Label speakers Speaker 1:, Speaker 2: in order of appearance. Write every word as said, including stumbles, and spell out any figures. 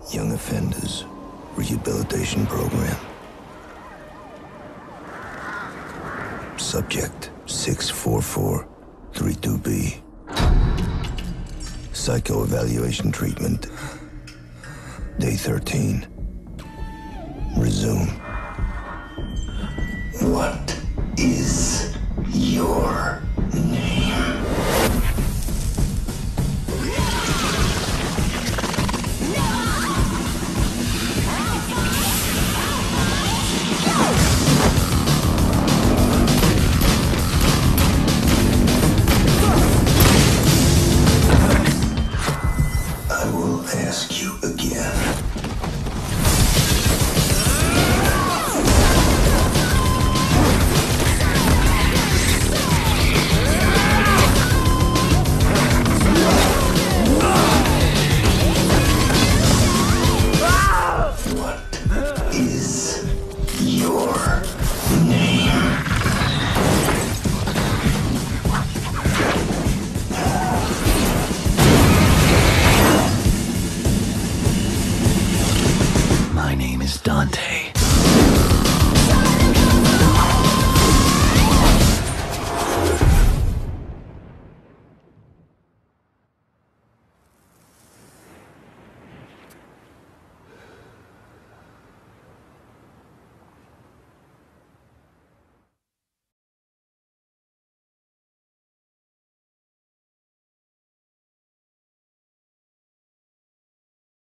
Speaker 1: Young Offenders Rehabilitation Program. Subject six four four three two B. Psycho-evaluation treatment. Day thirteen. Resume. What is your name? I will ask you again.